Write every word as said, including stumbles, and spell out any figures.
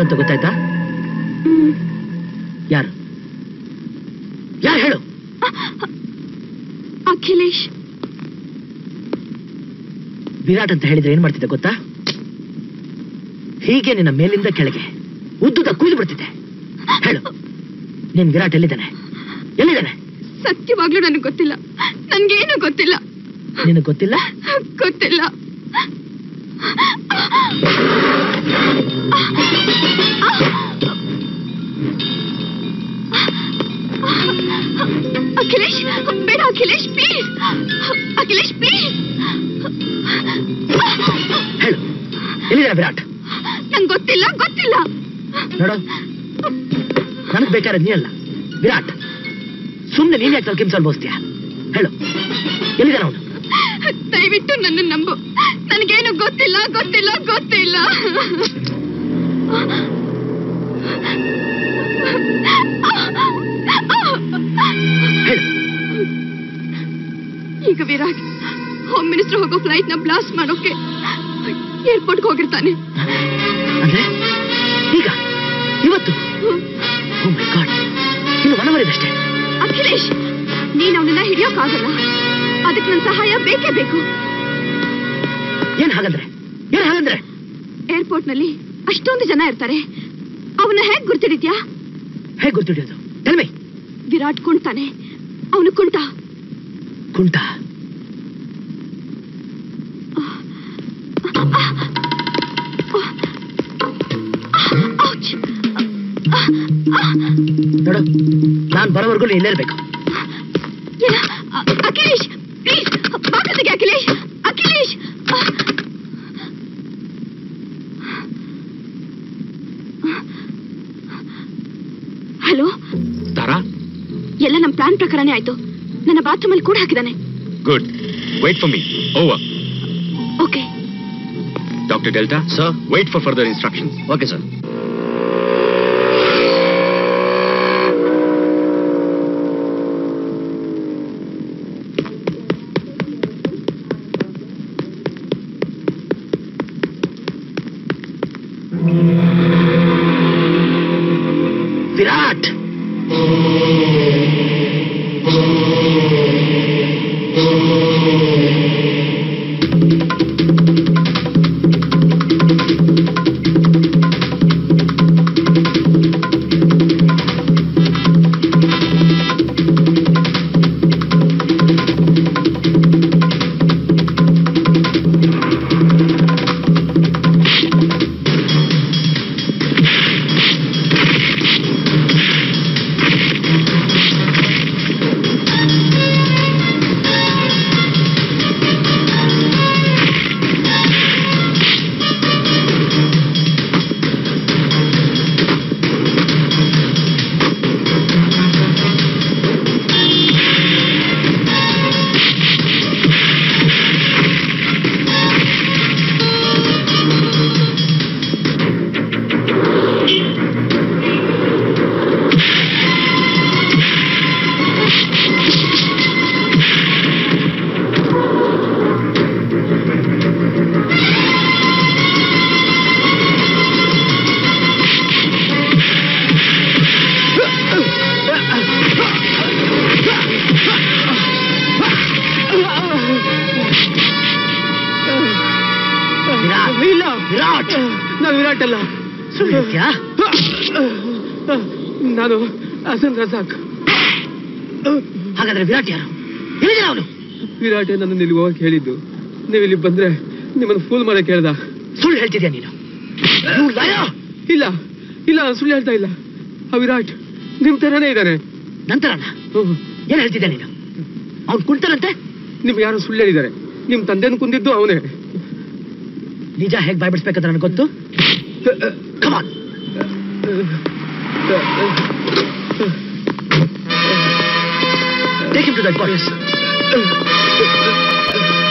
ಅಂತ ಗೊತ್ತಾಯ್ತಾ? ಯಾರು ಯಾರು ಹೇಳು? ಅಖಿಲೇಶ್. ವಿರಾಟ್ ಅಂತ ಹೇಳಿದ್ರೆ ಏನ್ ಮಾಡ್ತಿದ್ದೆ ಗೊತ್ತಾ? ಹೀಗೆ ನಿನ್ನ ಮೇಲಿಂದ ಕೆಳಗೆ ಉದ್ದುದ ಕುಯ್ದು ಬಿಡ್ತಿದ್ದೆ. ಹೇಳು, ನಿನ್ ವಿರಾಟ್ ಎಲ್ಲಿದ್ದಾನೆ? ಎಲ್ಲಿದ್ದಾನೆ? ಸತ್ಯವಾಗ್ಲೂ ನನಗೆ ಗೊತ್ತಿಲ್ಲ. ನನ್ಗೇನು ಗೊತ್ತಿಲ್ಲ. ನಿನಗೆ ಗೊತ್ತಿಲ್ಲ? ಗೊತ್ತಿಲ್ಲ. ಅಖಿಲೇಶ್ ಬೇಡ. ಅಖಿಲೇಶ್ ಪ್ಲೀಸ್. ಅಖಿಲೇಶ್ ಪ್ಲೀಸ್. ಹೇಳು, ಎಲ್ಲಿದ್ದಾನೆ ವಿರಾಟ್? ನಂಗೆ ಗೊತ್ತಿಲ್ಲ. ಗೊತ್ತಿಲ್ಲ. ನೋಡು, ನನಗ್ ಬೇಕಾದ್ರೆ ನೀ ಅಲ್ಲ ವಿರಾಟ್. ಸುಮ್ಮನೆ ನೀನ್ ಯಾಕೆ ಕೆಮ್ಸಲ್ ಬೋಸ್ತೀಯ? ಹೇಳು, ಎಲ್ಲಿದ್ದಾನ ಅವನು? ದಯವಿಟ್ಟು ನನ್ನ ನಂಬು. ನನಗೇನು ಗೊತ್ತಿಲ್ಲ. ಗೊತ್ತಿಲ್ಲ. ಗೊತ್ತಿಲ್ಲ. ಈಗ ವಿರಾಟ್ ಹೋಮ್ ಮಿನಿಸ್ಟರ್ ಹೋಗೋ ಫ್ಲೈಟ್ ನ ಬ್ಲಾಸ್ಟ್ ಮಾಡೋಕೆ ಏರ್ಪೋರ್ಟ್ ಹೋಗಿರ್ತಾನೆ. ಅಂದ್ರೆ ಈಗ ಇವತ್ತು? ಓ ಮೈ ಗಾಡ್, ಇನ್ನು ಮನವರಿದಷ್ಟೇ. ಅಖಿಲೇಶ್, ನೀನ್ ಅವನನ್ನ ಹಿಡಿಯೋಕ್ಕಾಗಲ್ಲ. ಅದಕ್ಕೆ ನನ್ನ ಸಹಾಯ ಬೇಕೇ ಬೇಕು. ಏನ್ ಹಾಗಂದ್ರೆ? ಏನ್ ಹಾಗಂದ್ರೆ? ಏರ್ಪೋರ್ಟ್ ನಲ್ಲಿ ಅಷ್ಟೊಂದು ಜನ ಇರ್ತಾರೆ. ಅವನ ಹೇಗ್ ಗುರ್ತಿಡಿದ್ಯಾ? ಹೇಗ್ ಗುರ್ತಿಡಿಯೋದು? Tell me. ವಿರಾಟ್ ಕುಂಟಾನೆ. ಅವನು ಕುಂಟ. ಕುಂಟ? ನೋಡು, ನಾನ್ ಬರೋವರೆಗೂ ನೀನ್ ಇಲ್ಲೇ ಇರ್ಬೇಕು. ಅಖಿಲೇಶ್ ಪ್ಲೀಸ್, ಬಾಕಲಿಗೆ ಅಖಿಲೇಶ್. ಅಖಿಲೇಶ್ ಹಲೋ ತಾರಾ, ಎಲ್ಲ ನಮ್ ಪ್ಲಾನ್ ಪ್ರಕಾರನೇ ಆಯ್ತು. ನನ್ನ ಬಾತ್ರೂಮ್ ಅಲ್ಲಿ ಕೂಡ ಹಾಕಿದಾನೆ. Good. Wait for me. Over. Okay. Doctor Delta sir, wait for further instructions. Okay sir. Virat, Virat, ನಾ ವಿರಾಟ್ ಅಲ್ಲ. ಸುಳ್ಳು ಹೇಳ್ತೀಯಾ? ನಾನು ಹಸನ್ ರಜಾಕ್. ಹಾಗಾದ್ರೆ ವಿರಾಟ್ ಯಾರು? ಹೇಳಿದ ಅವನು? ವಿರಾಟ್ ನನ್ನ ಇಲ್ಲಿ ಹೋಗಕ್ಕೆ ಹೇಳಿದ್ದು. ನೀವು ಇಲ್ಲಿ ಬಂದ್ರೆ ನಿಮ್ಮನ್ನು ಫೂಲ್ ಮಾಡಕ್ಕೆ ಹೇಳ್ದ. ಸುಳ್ಳು ಹೇಳ್ತಿದ್ಯಾ ನೀನು? ಇಲ್ಲ ಇಲ್ಲ, ಸುಳ್ಳು ಹೇಳ್ತಾ ಇಲ್ಲ. ಆ ವಿರಾಟ್ ನಿಮ್ ತರನೇ ಇದ್ದಾನೆ. ನಂತರನ ಏನ್ ಹೇಳ್ತಿದ್ದೆ ನೀನು? ಅವ್ನು ಕುಂತಾನಂತೆ? ನಿಮ್ಗೆ ಯಾರು ಸುಳ್ಳು ಹೇಳಿದ್ದಾರೆ. ನಿಮ್ ತಂದೆನು ಕುಂದಿದ್ದು ಅವನೇ. ನಿಜ ಹೇಗೆ ಬಾಯ್ಬಿಡ್ಸ್ಬೇಕಂತ ನನಗೆ ಗೊತ್ತು. Come on. Take him to that box.